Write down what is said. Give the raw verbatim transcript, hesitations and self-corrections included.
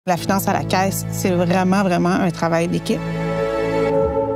La finance à la caisse, c'est vraiment, vraiment un travail d'équipe.